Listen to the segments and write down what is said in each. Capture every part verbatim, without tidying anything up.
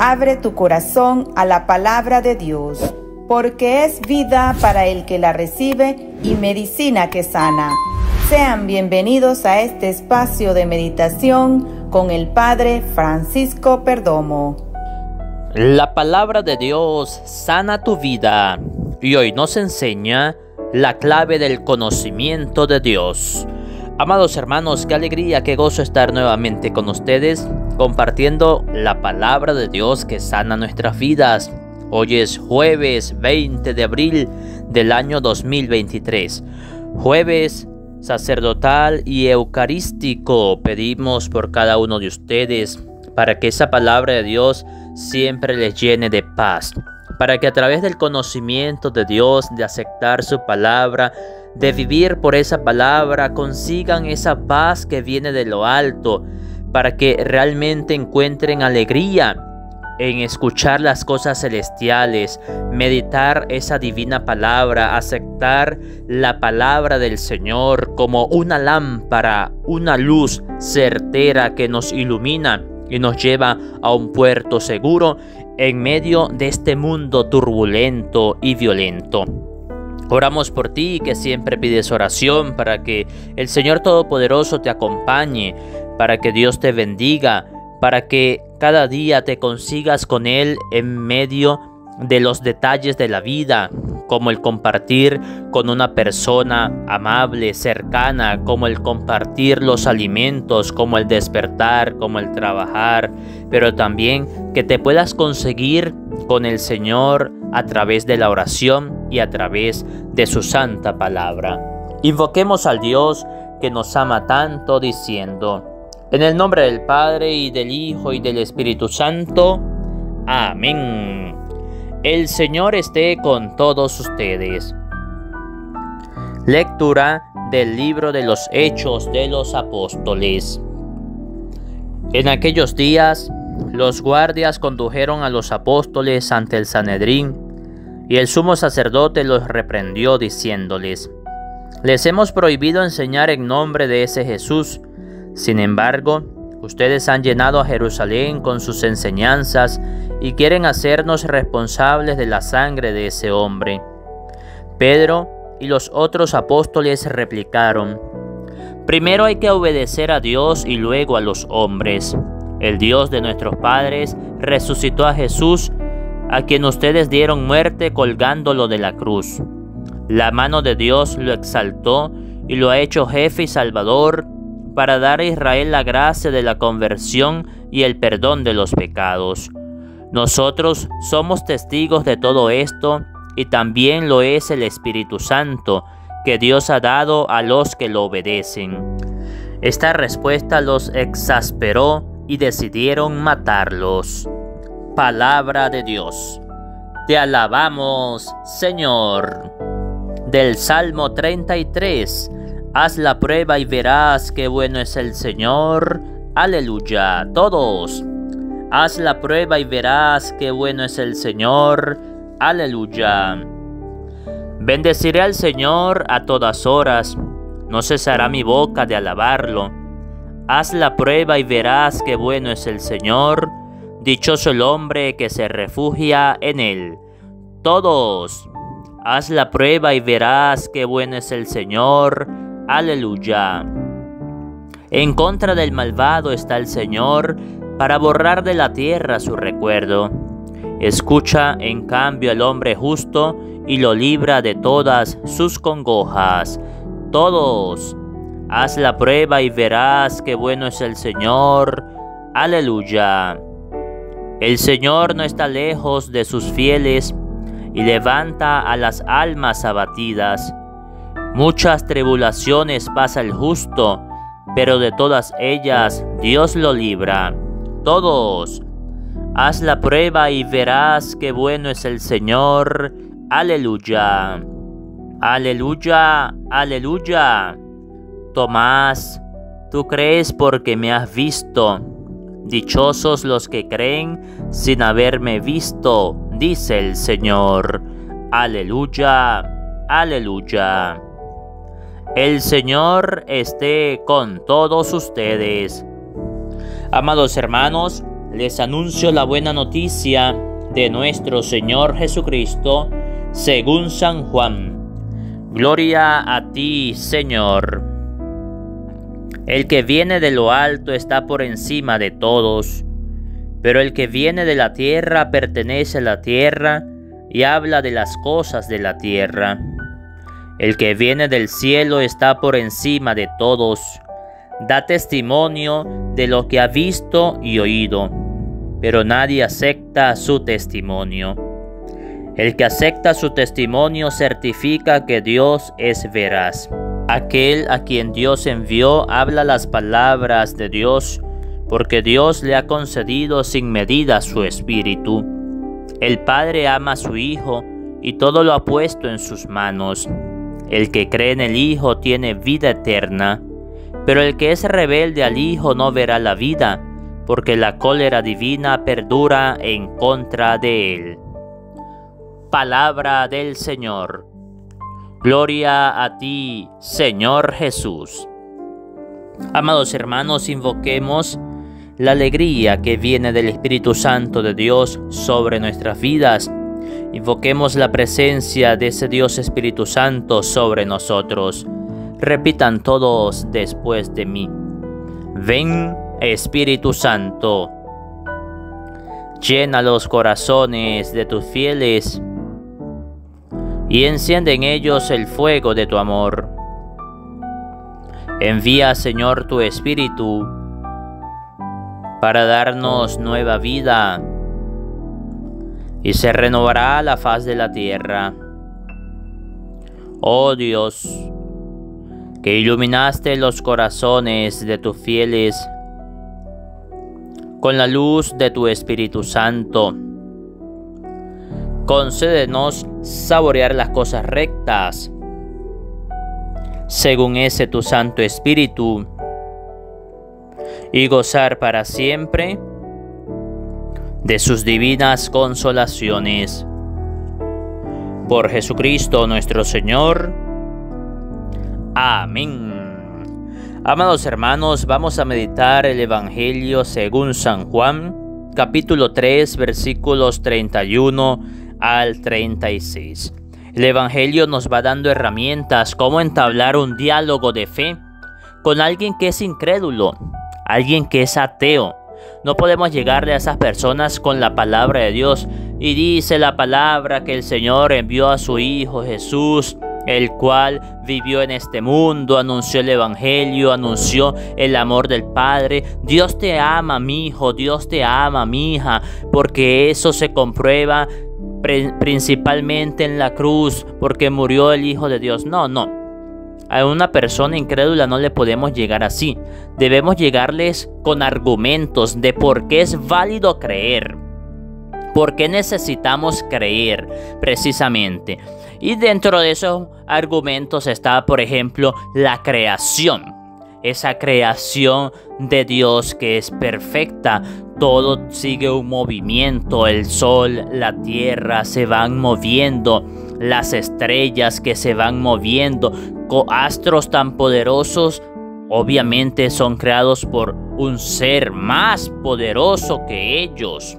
Abre tu corazón a la palabra de Dios, porque es vida para el que la recibe y medicina que sana. Sean bienvenidos a este espacio de meditación con el Padre Francisco Perdomo. La palabra de Dios sana tu vida y hoy nos enseña la clave del conocimiento de Dios. Amados hermanos, qué alegría, qué gozo estar nuevamente con ustedes compartiendo la palabra de Dios que sana nuestras vidas. Hoy es jueves veinte de abril del año dos mil veintitrés, jueves sacerdotal y eucarístico. Pedimos por cada uno de ustedes para que esa palabra de Dios siempre les llene de paz, para que a través del conocimiento de Dios, de aceptar su palabra, de vivir por esa palabra, consigan esa paz que viene de lo alto, para que realmente encuentren alegría en escuchar las cosas celestiales, meditar esa divina palabra, aceptar la palabra del Señor como una lámpara, una luz certera que nos ilumina y nos lleva a un puerto seguro en medio de este mundo turbulento y violento. Oramos por ti, que siempre pides oración, para que el Señor Todopoderoso te acompañe, para que Dios te bendiga, para que cada día te consigas con Él en medio de los detalles de la vida, como el compartir con una persona amable, cercana, como el compartir los alimentos, como el despertar, como el trabajar, pero también que te puedas conseguir con el Señor a través de la oración y a través de su santa palabra. Invoquemos al Dios que nos ama tanto, diciendo: en el nombre del Padre, y del Hijo, y del Espíritu Santo. Amén. El Señor esté con todos ustedes. Lectura del libro de los Hechos de los Apóstoles. En aquellos días, los guardias condujeron a los apóstoles ante el Sanedrín, y el sumo sacerdote los reprendió diciéndoles: les hemos prohibido enseñar en nombre de ese Jesús. Sin embargo, ustedes han llenado a Jerusalén con sus enseñanzas y quieren hacernos responsables de la sangre de ese hombre. Pedro y los otros apóstoles replicaron: primero hay que obedecer a Dios y luego a los hombres. El Dios de nuestros padres resucitó a Jesús, a quien ustedes dieron muerte colgándolo de la cruz. La mano de Dios lo exaltó y lo ha hecho jefe y salvador para dar a Israel la gracia de la conversión y el perdón de los pecados. Nosotros somos testigos de todo esto, y también lo es el Espíritu Santo que Dios ha dado a los que lo obedecen. Esta respuesta los exasperó y decidieron matarlos. Palabra de Dios. Te alabamos, Señor. Del Salmo treinta y tres. Haz la prueba y verás qué bueno es el Señor. Aleluya. Todos. Haz la prueba y verás qué bueno es el Señor. Aleluya. Bendeciré al Señor a todas horas. No cesará mi boca de alabarlo. Haz la prueba y verás qué bueno es el Señor. Dichoso el hombre que se refugia en él. Todos. Haz la prueba y verás qué bueno es el Señor. Aleluya. En contra del malvado está el Señor, para borrar de la tierra su recuerdo. Escucha en cambio al hombre justo y lo libra de todas sus congojas. Todos. Haz la prueba y verás qué bueno es el Señor. Aleluya. El Señor no está lejos de sus fieles y levanta a las almas abatidas. Muchas tribulaciones pasa el justo, pero de todas ellas Dios lo libra. Todos. Haz la prueba y verás qué bueno es el Señor. Aleluya. Aleluya. Aleluya. Tomás, tú crees porque me has visto. Dichosos los que creen sin haberme visto, dice el Señor. Aleluya. Aleluya. El Señor esté con todos ustedes. Amados hermanos, les anuncio la buena noticia de nuestro Señor Jesucristo, según San Juan. Gloria a ti, Señor. El que viene de lo alto está por encima de todos, pero el que viene de la tierra pertenece a la tierra y habla de las cosas de la tierra. El que viene del cielo está por encima de todos, da testimonio de lo que ha visto y oído, pero nadie acepta su testimonio. El que acepta su testimonio certifica que Dios es veraz. Aquel a quien Dios envió habla las palabras de Dios, porque Dios le ha concedido sin medida su Espíritu. El Padre ama a su Hijo y todo lo ha puesto en sus manos. El que cree en el Hijo tiene vida eterna, pero el que es rebelde al Hijo no verá la vida, porque la cólera divina perdura en contra de él. Palabra del Señor. Gloria a ti, Señor Jesús. Amados hermanos, invoquemos la alegría que viene del Espíritu Santo de Dios sobre nuestras vidas. Invoquemos la presencia de ese Dios Espíritu Santo sobre nosotros. Repitan todos después de mí. Ven, Espíritu Santo, llena los corazones de tus fieles y enciende en ellos el fuego de tu amor. Envía, Señor, tu Espíritu para darnos nueva vida, y se renovará la faz de la tierra. Oh Dios, que iluminaste los corazones de tus fieles con la luz de tu Espíritu Santo, concédenos saborear las cosas rectas, según ese tu Santo Espíritu, y gozar para siempre de sus divinas consolaciones. Por Jesucristo nuestro Señor. Amén. Amados hermanos, vamos a meditar el Evangelio según San Juan, capítulo tres, versículos treinta y uno al treinta y seis. El Evangelio nos va dando herramientas cómo entablar un diálogo de fe con alguien que es incrédulo, alguien que es ateo. No podemos llegarle a esas personas con la palabra de Dios. Y dice la palabra que el Señor envió a su Hijo Jesús, el cual vivió en este mundo, anunció el Evangelio, anunció el amor del Padre. Dios te ama, mi hijo, Dios te ama, mi hija, porque eso se comprueba principalmente en la cruz, porque murió el Hijo de Dios. No, no. A una persona incrédula no le podemos llegar así. Debemos llegarles con argumentos de por qué es válido creer. ¿Por qué necesitamos creer precisamente? Y dentro de esos argumentos está, por ejemplo, la creación. Esa creación de Dios que es perfecta. Todo sigue un movimiento. El sol, la tierra se van moviendo. Las estrellas que se van moviendo. Astros tan poderosos, obviamente son creados por un ser más poderoso que ellos.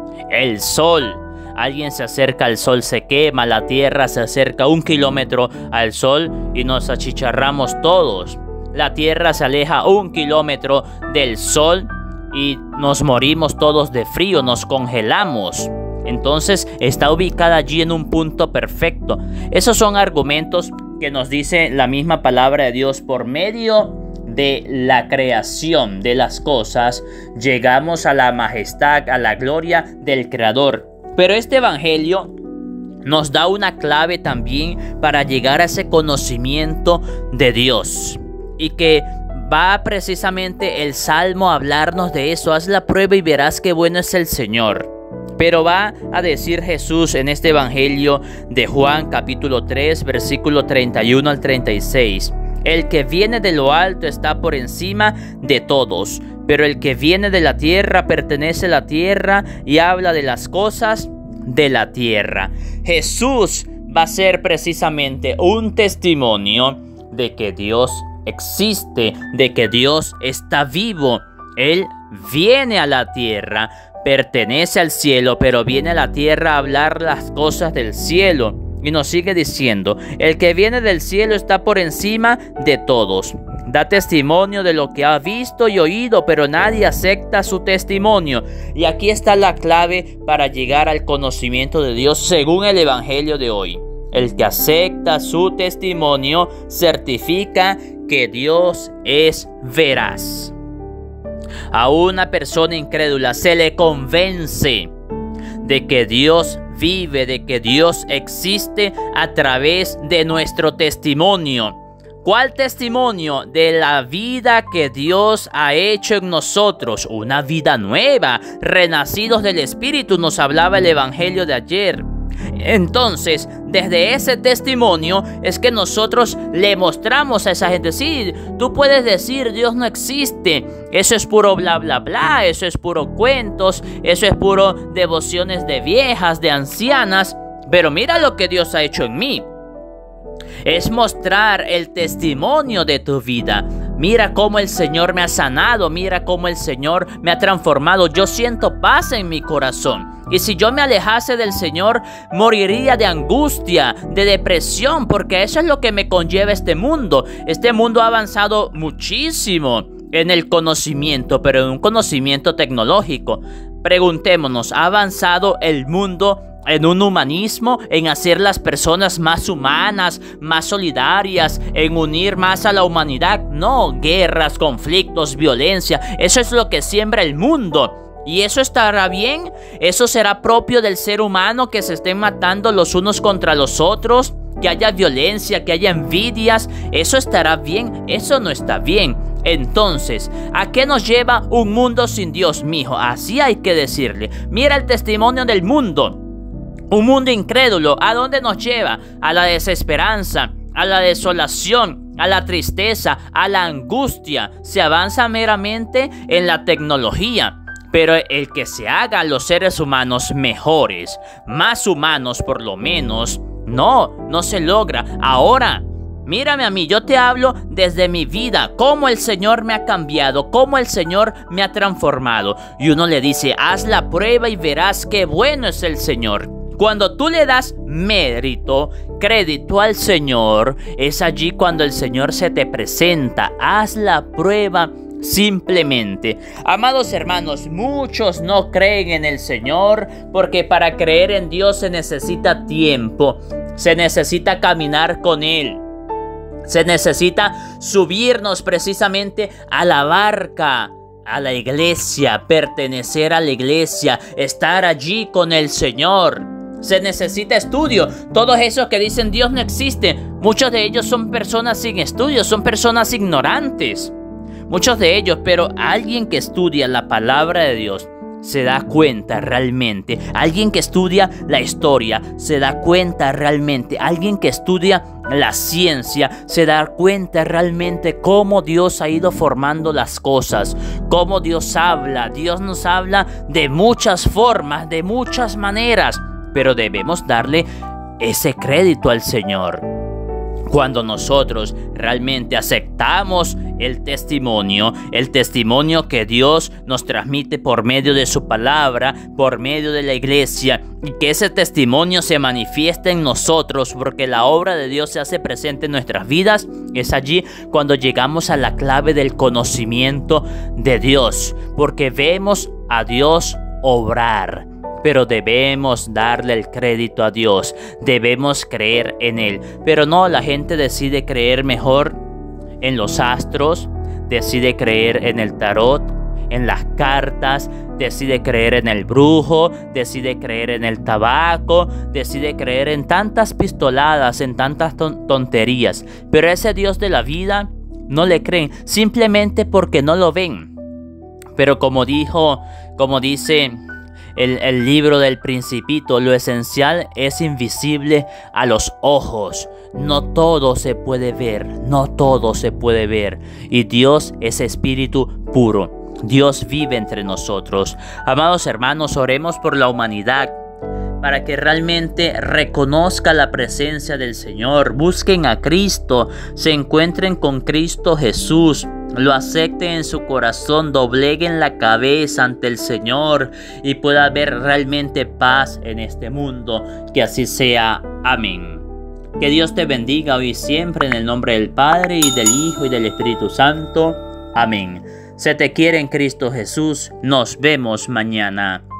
El sol. Alguien se acerca al sol, se quema. La tierra se acerca un kilómetro al sol y nos achicharramos todos. La tierra se aleja un kilómetro del sol y nos morimos todos de frío, nos congelamos. Entonces está ubicada allí en un punto perfecto. Esos son argumentos que nos dice la misma palabra de Dios. Por medio de la creación de las cosas, llegamos a la majestad, a la gloria del Creador. Pero este Evangelio nos da una clave también para llegar a ese conocimiento de Dios. Y que va precisamente el Salmo a hablarnos de eso. Haz la prueba y verás qué bueno es el Señor. Pero va a decir Jesús en este Evangelio de Juan capítulo tres, versículo treinta y uno al treinta y seis. El que viene de lo alto está por encima de todos, pero el que viene de la tierra pertenece a la tierra y habla de las cosas de la tierra. Jesús va a ser precisamente un testimonio de que Dios existe, de que Dios está vivo. Él viene a la tierra pertenece al cielo, pero viene a la tierra a hablar las cosas del cielo. Y nos sigue diciendo, el que viene del cielo está por encima de todos. Da testimonio de lo que ha visto y oído, pero nadie acepta su testimonio. Y aquí está la clave para llegar al conocimiento de Dios según el Evangelio de hoy. El que acepta su testimonio certifica que Dios es veraz. A una persona incrédula se le convence de que Dios vive, de que Dios existe a través de nuestro testimonio. ¿Cuál testimonio? De la vida que Dios ha hecho en nosotros, una vida nueva, renacidos del Espíritu, nos hablaba el Evangelio de ayer. Entonces, desde ese testimonio es que nosotros le mostramos a esa gente, sí, tú puedes decir Dios no existe, eso es puro bla bla bla, eso es puro cuentos, eso es puro devociones de viejas, de ancianas, pero mira lo que Dios ha hecho en mí. Es mostrar el testimonio de tu vida. Mira cómo el Señor me ha sanado, mira cómo el Señor me ha transformado. Yo siento paz en mi corazón. Y si yo me alejase del Señor, moriría de angustia, de depresión, porque eso es lo que me conlleva este mundo. Este mundo ha avanzado muchísimo en el conocimiento, pero en un conocimiento tecnológico. Preguntémonos, ¿ha avanzado el mundo en un humanismo, en hacer las personas más humanas, más solidarias, en unir más a la humanidad? No, guerras, conflictos, violencia, eso es lo que siembra el mundo. ¿Y eso estará bien? ¿Eso será propio del ser humano, que se estén matando los unos contra los otros? ¿Que haya violencia, que haya envidias? ¿Eso estará bien? Eso no está bien. Entonces, ¿a qué nos lleva un mundo sin Dios, mijo? Así hay que decirle. Mira el testimonio del mundo. Un mundo incrédulo, ¿a dónde nos lleva? A la desesperanza, a la desolación, a la tristeza, a la angustia. Se avanza meramente en la tecnología. Pero el que se haga a los seres humanos mejores, más humanos por lo menos, no, no se logra. Ahora, mírame a mí, yo te hablo desde mi vida, cómo el Señor me ha cambiado, cómo el Señor me ha transformado. Y uno le dice, haz la prueba y verás qué bueno es el Señor. Cuando tú le das mérito, crédito al Señor, es allí cuando el Señor se te presenta. Haz la prueba simplemente. Amados hermanos, muchos no creen en el Señor porque para creer en Dios se necesita tiempo, se necesita caminar con Él, se necesita subirnos precisamente a la barca, a la iglesia, pertenecer a la iglesia, estar allí con el Señor. Se necesita estudio. Todos esos que dicen Dios no existe, muchos de ellos son personas sin estudio, son personas ignorantes. Muchos de ellos, pero alguien que estudia la palabra de Dios se da cuenta realmente. Alguien que estudia la historia se da cuenta realmente. Alguien que estudia la ciencia se da cuenta realmente cómo Dios ha ido formando las cosas, cómo Dios habla. Dios nos habla de muchas formas, de muchas maneras, pero debemos darle ese crédito al Señor. Cuando nosotros realmente aceptamos el testimonio, el testimonio que Dios nos transmite por medio de su palabra, por medio de la iglesia, y que ese testimonio se manifiesta en nosotros porque la obra de Dios se hace presente en nuestras vidas, es allí cuando llegamos a la clave del conocimiento de Dios, porque vemos a Dios obrar. Pero debemos darle el crédito a Dios, debemos creer en Él. Pero no, la gente decide creer mejor en los astros, decide creer en el tarot, en las cartas, decide creer en el brujo, decide creer en el tabaco, decide creer en tantas pistoladas, en tantas ton- tonterías. Pero ese Dios de la vida no le creen, simplemente porque no lo ven. Pero como dijo, como dice El, el libro del Principito, lo esencial es invisible a los ojos. No todo se puede ver, no todo se puede ver. Y Dios es espíritu puro. Dios vive entre nosotros. Amados hermanos, oremos por la humanidad, para que realmente reconozca la presencia del Señor. Busquen a Cristo, se encuentren con Cristo Jesús. lo acepten en su corazón, dobleguen la cabeza ante el Señor y pueda haber realmente paz en este mundo. Que así sea. Amén. Que Dios te bendiga hoy y siempre, en el nombre del Padre, y del Hijo, y del Espíritu Santo. Amén. Se te quiere en Cristo Jesús. Nos vemos mañana.